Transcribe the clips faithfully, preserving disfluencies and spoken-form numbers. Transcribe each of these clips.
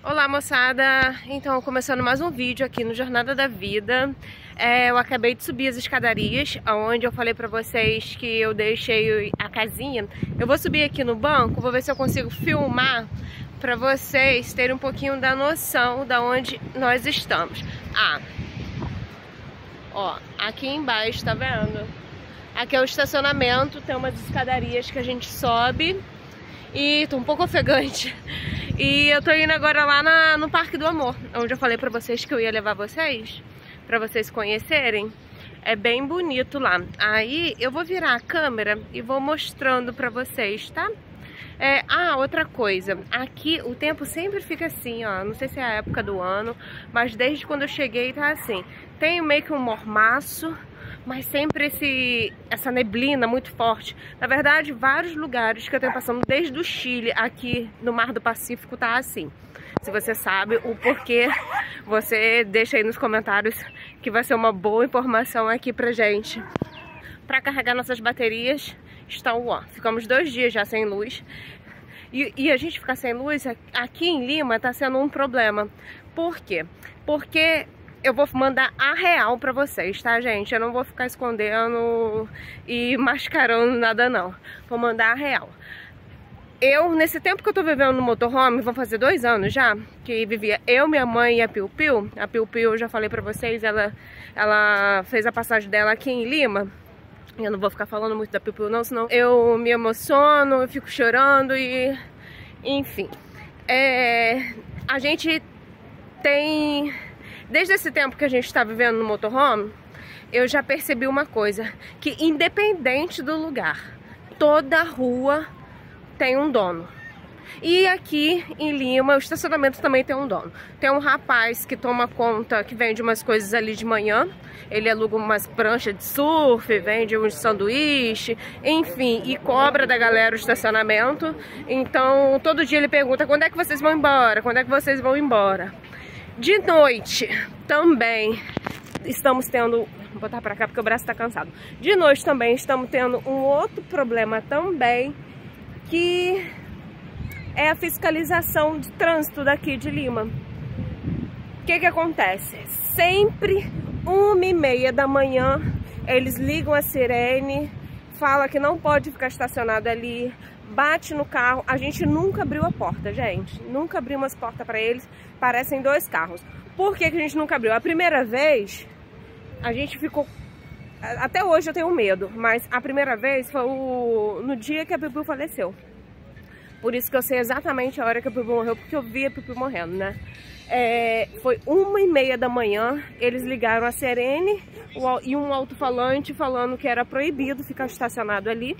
Olá, moçada! Então, começando mais um vídeo aqui no Jornada da Vida. É, eu acabei de subir as escadarias, onde eu falei pra vocês que eu deixei a casinha. Eu vou subir aqui no banco, vou ver se eu consigo filmar pra vocês terem um pouquinho da noção da onde nós estamos. Ah, ó, aqui embaixo, tá vendo? Aqui é o estacionamento, tem umas escadarias que a gente sobe. E tô um pouco ofegante. E eu tô indo agora lá na, no Parque do Amor, onde eu falei pra vocês que eu ia levar vocês, pra vocês conhecerem. É bem bonito lá. Aí eu vou virar a câmera e vou mostrando pra vocês, tá? É, ah, outra coisa. Aqui o tempo sempre fica assim, ó. Não sei se é a época do ano, mas desde quando eu cheguei tá assim. Tem meio que um mormaço, mas sempre esse, essa neblina muito forte. Na verdade, vários lugares que eu tenho passando desde o Chile, aqui no Mar do Pacífico, tá assim. Se você sabe o porquê, você deixa aí nos comentários, que vai ser uma boa informação aqui pra gente. Pra carregar nossas baterias, estão, ó, ficamos dois dias já sem luz. E, e a gente ficar sem luz aqui em Lima tá sendo um problema. Por quê? Porque eu vou mandar a real pra vocês, tá, gente? Eu não vou ficar escondendo e mascarando nada, não. Vou mandar a real. Eu, nesse tempo que eu tô vivendo no motorhome, vão fazer dois anos já, que vivia eu, minha mãe e a Piu Piu. A Piu Piu, eu já falei pra vocês, ela, ela fez a passagem dela aqui em Lima. Eu não vou ficar falando muito da Piu Piu, não, senão eu me emociono, eu fico chorando e... Enfim. É, a gente tem... Desde esse tempo que a gente está vivendo no motorhome, eu já percebi uma coisa, que independente do lugar, toda rua tem um dono. E aqui em Lima, o estacionamento também tem um dono. Tem um rapaz que toma conta, que vende umas coisas ali de manhã. Ele aluga umas pranchas de surf, vende uns sanduíche, enfim, e cobra da galera o estacionamento. Então, todo dia ele pergunta, quando é que vocês vão embora? Quando é que vocês vão embora? De noite também estamos tendo... Vou botar pra cá porque o braço tá cansado. De noite também estamos tendo um outro problema também, que é a fiscalização de trânsito daqui de Lima. O que que acontece? Sempre uma e meia da manhã eles ligam a sirene, fala que não pode ficar estacionado ali, bate no carro. A gente nunca abriu a porta, gente. Nunca abrimos as portas pra eles. Parecem dois carros. Por que que a gente nunca abriu? A primeira vez, a gente ficou... Até hoje eu tenho medo, mas a primeira vez foi o... no dia que a Piu Piu faleceu. Por isso que eu sei exatamente a hora que a Piu Piu morreu, porque eu vi a Piu Piu morrendo, né? É... Foi uma e meia da manhã, eles ligaram a sirene e um alto-falante falando que era proibido ficar estacionado ali,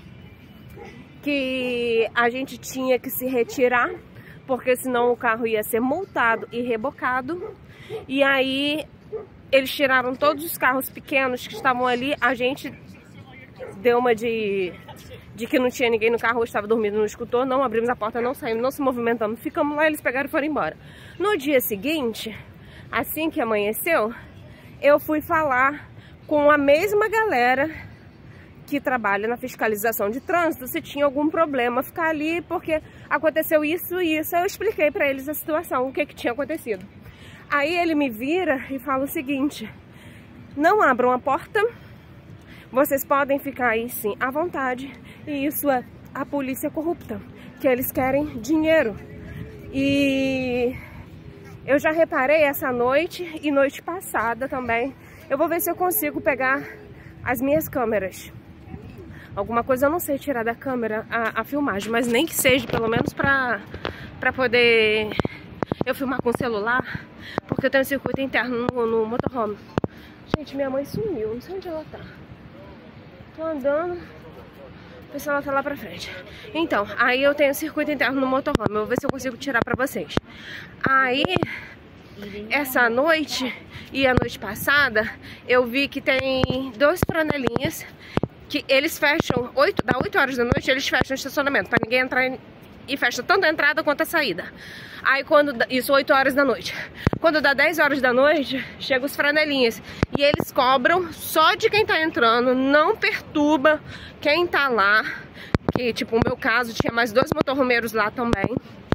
que a gente tinha que se retirar, porque senão o carro ia ser multado e rebocado. E aí eles tiraram todos os carros pequenos que estavam ali. A gente deu uma de, de que não tinha ninguém no carro, eu estava dormindo, não escutou, não abrimos a porta, não saímos, não se movimentamos, ficamos lá, eles pegaram e foram embora. No dia seguinte, assim que amanheceu, eu fui falar com a mesma galera que trabalha na fiscalização de trânsito, se tinha algum problema ficar ali, porque aconteceu isso e isso. Eu expliquei pra eles a situação, o que que tinha acontecido. Aí ele me vira e fala o seguinte: não abram a porta, vocês podem ficar aí sim à vontade, e isso é a polícia corrupta, que eles querem dinheiro. E eu já reparei essa noite e noite passada também. Eu vou ver se eu consigo pegar as minhas câmeras. Alguma coisa eu não sei tirar da câmera a, a filmagem, mas nem que seja, pelo menos pra, pra poder eu filmar com o celular, porque eu tenho circuito interno no, no motorhome. Gente, minha mãe sumiu, não sei onde ela tá. Tô andando, ver se ela tá lá pra frente. Então, aí eu tenho circuito interno no motorhome, eu vou ver se eu consigo tirar pra vocês. Aí, essa noite e a noite passada, eu vi que tem dois franelinhas que eles fecham, oito, dá oito horas da noite, eles fecham o estacionamento, pra ninguém entrar em, e fecha tanto a entrada quanto a saída. Aí quando, isso oito horas da noite. Quando dá dez horas da noite, chegam os franelinhas. E eles cobram só de quem tá entrando, não perturba quem tá lá. Que tipo, o meu caso, tinha mais dois motorhomeiros lá também.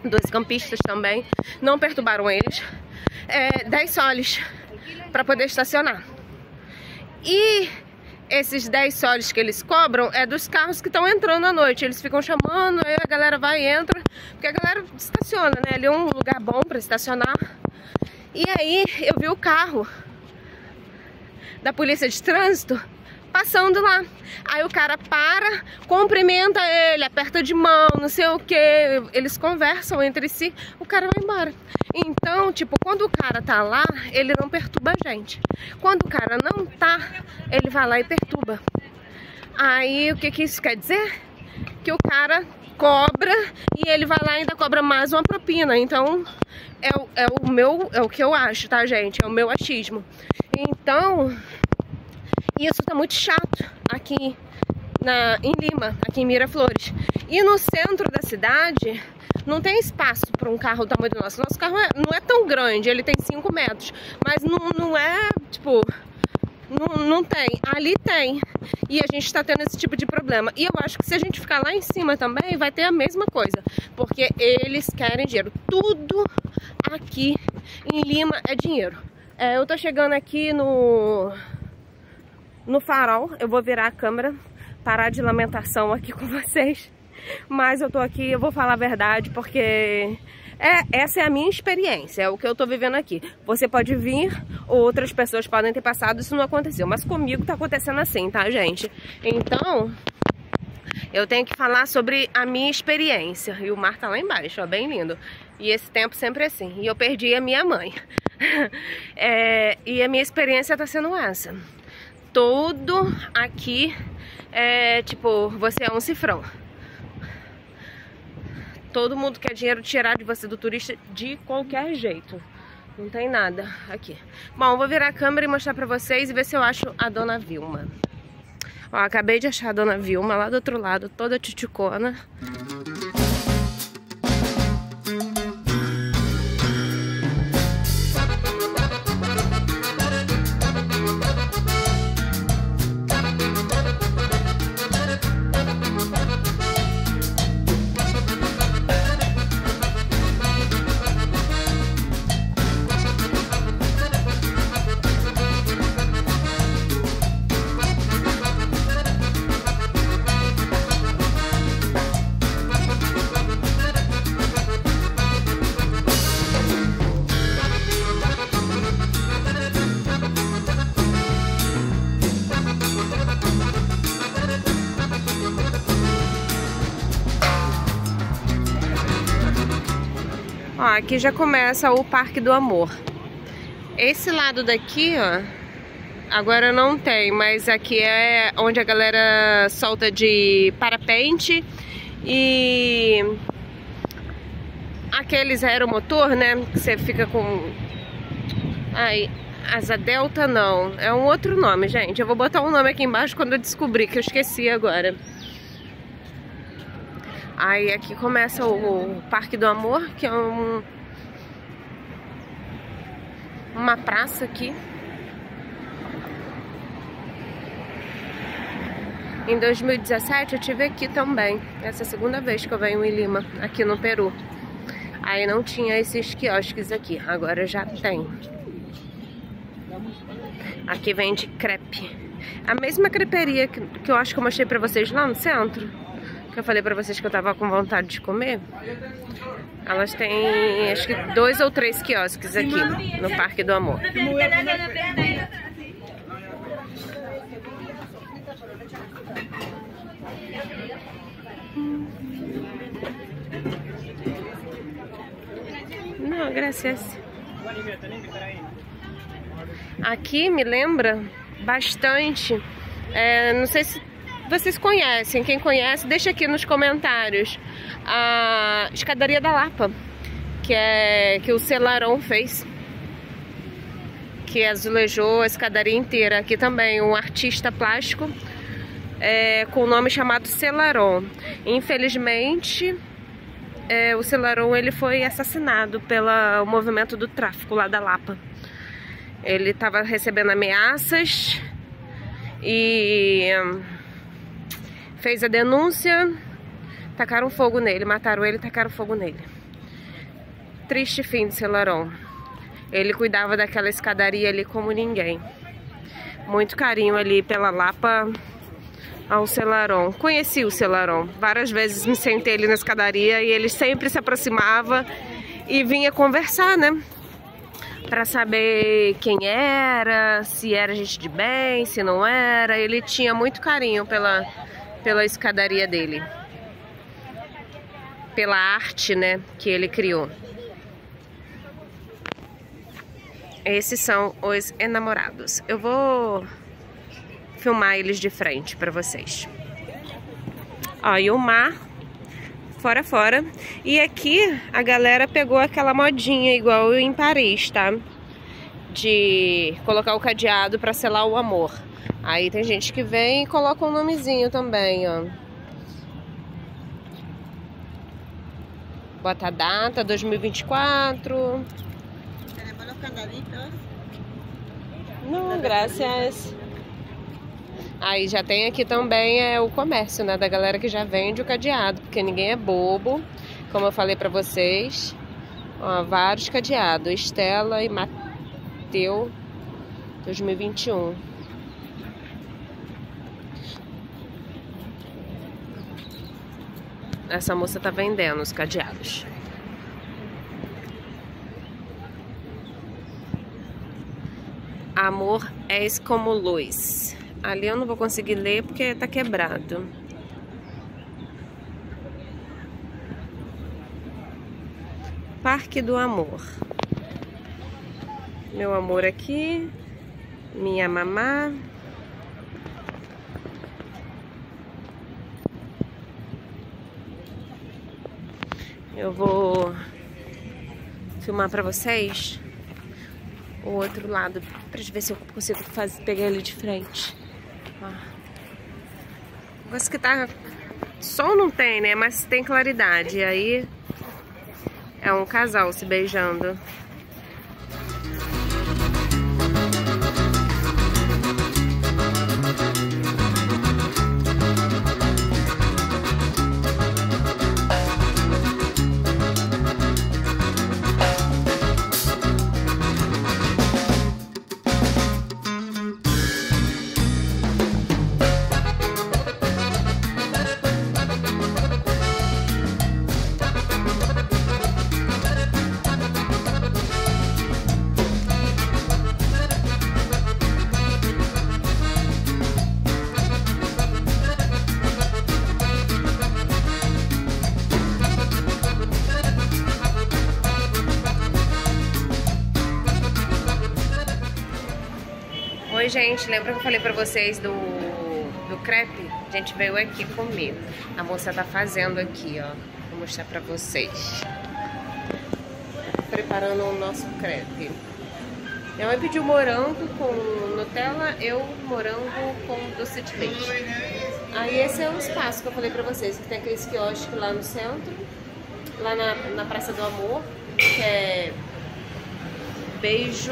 dois campistas também, não perturbaram eles. É, dez soles para poder estacionar. E esses dez soles que eles cobram é dos carros que estão entrando à noite. Eles ficam chamando, aí a galera vai e entra, porque a galera estaciona, né? Ali é um lugar bom para estacionar. E aí eu vi o carro da polícia de trânsito passando lá. Aí o cara para, cumprimenta ele, aperta de mão, não sei o que. Eles conversam entre si, o cara vai embora. Então, tipo, quando o cara tá lá, ele não perturba a gente. Quando o cara não tá, ele vai lá e perturba. Aí, o que que isso quer dizer? Que o cara cobra e ele vai lá e ainda cobra mais uma propina. Então, é, é o meu, é o que eu acho, tá, gente? É o meu achismo. Então, isso tá muito chato aqui na, em Lima, aqui em Miraflores. E no centro da cidade não tem espaço para um carro do tamanho do nosso. Nosso carro é, não é tão grande, ele tem cinco metros. Mas não, não é, tipo, não, não tem. Ali tem. E a gente tá tendo esse tipo de problema. E eu acho que se a gente ficar lá em cima também, vai ter a mesma coisa. Porque eles querem dinheiro. Tudo aqui em Lima é dinheiro. É, eu tô chegando aqui no... no farol. Eu vou virar a câmera, parar de lamentação aqui com vocês. Mas eu tô aqui, eu vou falar a verdade, porque é, essa é a minha experiência, é o que eu tô vivendo aqui. Você pode vir, outras pessoas podem ter passado, isso não aconteceu. Mas comigo tá acontecendo assim, tá, gente? Então, eu tenho que falar sobre a minha experiência. E o mar tá lá embaixo, ó, bem lindo. E esse tempo sempre é assim. E eu perdi a minha mãe. é, e a minha experiência tá sendo essa. Tudo aqui é tipo, você é um cifrão. Todo mundo quer dinheiro tirar de você, do turista, de qualquer jeito. Não tem nada aqui. Bom, eu vou virar a câmera e mostrar pra vocês e ver se eu acho a dona Vilma. Ó, acabei de achar a dona Vilma lá do outro lado, toda tchuchucona. Ó, aqui já começa o Parque do Amor. Esse lado daqui, ó, agora não tem, mas aqui é onde a galera solta de parapente e aqueles aeromotor, né, que você fica com... Ai, asa delta não, é um outro nome, gente. Eu vou botar um nome aqui embaixo quando eu descobrir, que eu esqueci agora. Aí aqui começa o Parque do Amor, que é um, uma praça aqui. Em dois mil e dezessete eu estive aqui também. Essa é a segunda vez que eu venho em Lima, aqui no Peru. Aí não tinha esses quiosques aqui, agora já tem. Aqui vende crepe. A mesma creperia que, que eu acho que eu mostrei pra vocês lá no centro. Que eu falei pra vocês que eu tava com vontade de comer. Elas têm, acho que dois ou três quiosques aqui no Parque do Amor. Não, graças. Aqui me lembra bastante, é, não sei se vocês conhecem, quem conhece, deixa aqui nos comentários a escadaria da Lapa, que é que o Celarón fez, que azulejou a escadaria inteira. Aqui também um artista plástico é, com o nome chamado Celarón. Infelizmente, é, o Celarón ele foi assassinado pelo movimento do tráfico lá da Lapa. Ele estava recebendo ameaças e fez a denúncia, tacaram fogo nele, mataram ele e tacaram fogo nele. Triste fim de Celeron. Ele cuidava daquela escadaria ali como ninguém. Muito carinho ali pela Lapa ao Celeron. Conheci o Celeron. Várias vezes me sentei ali na escadaria e ele sempre se aproximava e vinha conversar, né? Pra saber quem era, se era gente de bem, se não era. Ele tinha muito carinho pela, pela escadaria dele. Pela arte, né, que ele criou. Esses são os enamorados. Eu vou filmar eles de frente pra vocês. Ó, e o mar fora fora. E aqui a galera pegou aquela modinha igual em Paris, tá? De colocar o cadeado pra selar o amor. Aí tem gente que vem e coloca um nomezinho também, ó. Bota a data, dois mil e vinte e quatro. Não, graças. Aí já tem aqui também é o comércio, né? Da galera que já vende o cadeado, porque ninguém é bobo. Como eu falei pra vocês. Ó, vários cadeados. Estela e Mateu dois mil e vinte e um. Essa moça tá vendendo os cadeados. Amor és como luz. Ali eu não vou conseguir ler porque tá quebrado. Parque do Amor. Meu amor aqui. Minha mamá. Eu vou filmar pra vocês o outro lado, pra ver se eu consigo fazer, pegar ele de frente. Ó. Negócio que tá... Sol não tem, né? Mas tem claridade. E aí é um casal se beijando. Oi, gente, lembra que eu falei pra vocês do, do crepe? A gente veio aqui comer. A moça tá fazendo aqui, ó. Vou mostrar pra vocês. Preparando o nosso crepe. Minha mãe pediu morango com Nutella, eu morango com doce de leite. Aí esse é o espaço que eu falei pra vocês, que tem aqueles quiosques lá no centro, lá na, na Praça do Amor, que é beijo...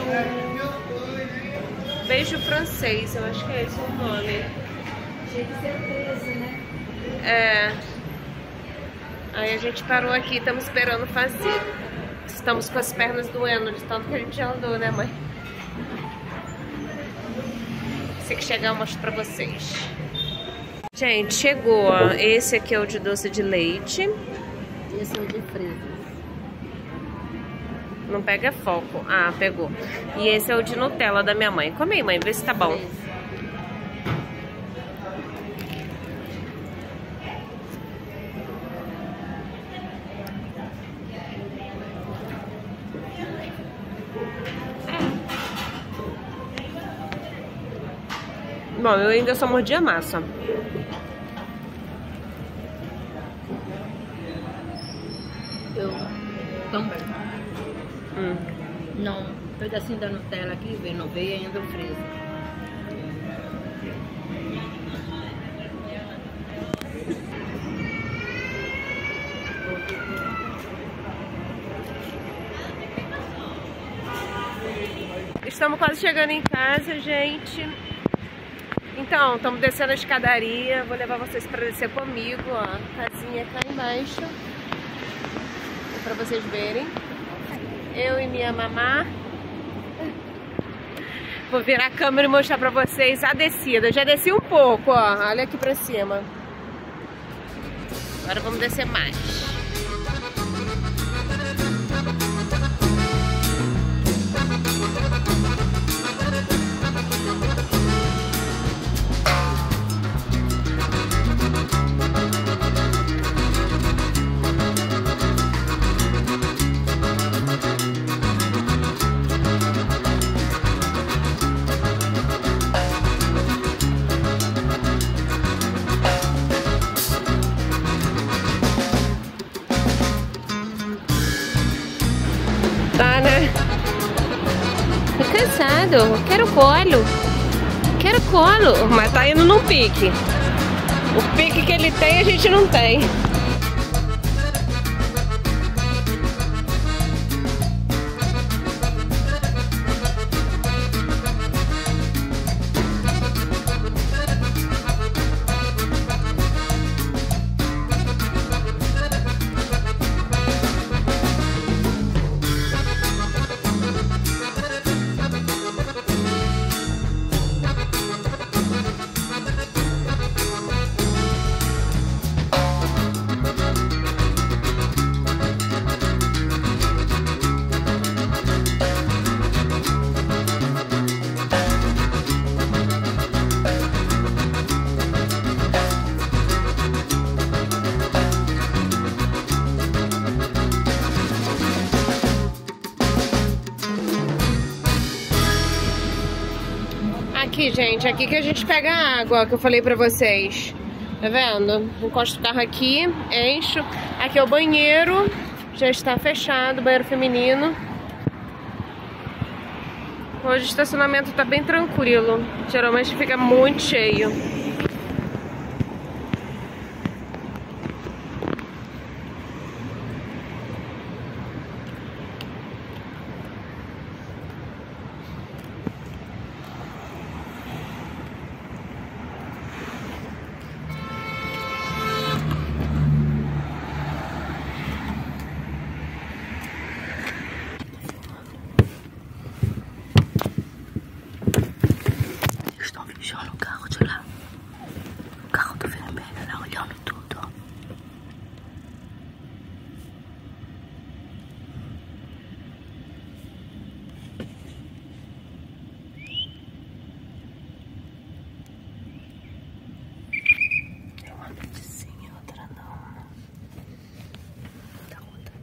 Beijo francês, eu acho que é esse o nome. Tinha que ser treze, né? É. Aí a gente parou aqui, estamos esperando fazer. Estamos com as pernas doendo de tanto que a gente já andou, né, mãe? Se que chegar eu mostro pra vocês. Gente, chegou, ó. Esse aqui é o de doce de leite. Esse é o de fresa. Não pega foco. Ah, pegou. E esse é o de Nutella da minha mãe. Come aí, mãe, vê se tá bom. Bom, eu ainda só mordi a massa. Eu também. Hum. Não, um pedacinho da Nutella aqui, vem, não veio ainda o fresa. Estamos quase chegando em casa, gente. Então, estamos descendo a escadaria. Vou levar vocês para descer comigo, ó. Casinha cá embaixo. Para vocês verem. Eu e minha mamá. Vou virar a câmera e mostrar pra vocês a descida. Eu já desci um pouco, ó. Olha aqui pra cima. Agora vamos descer mais. Tá, né? Tô cansado. Quero colo. Quero colo. Mas tá indo num pique. O pique que ele tem, a gente não tem. Aqui, gente, aqui que a gente pega a água que eu falei pra vocês. Tá vendo? Encosto o carro aqui, encho. Aqui é o banheiro, já está fechado, banheiro feminino. Hoje o estacionamento tá bem tranquilo. Geralmente fica muito cheio. Olha o carro de lá. O carro do vermelho lá, olhando tudo, ó. Tem uma pedecinha, outra não. Tá outra.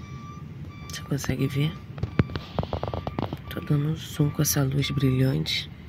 Você consegue ver? Tô dando um zoom com essa luz brilhante.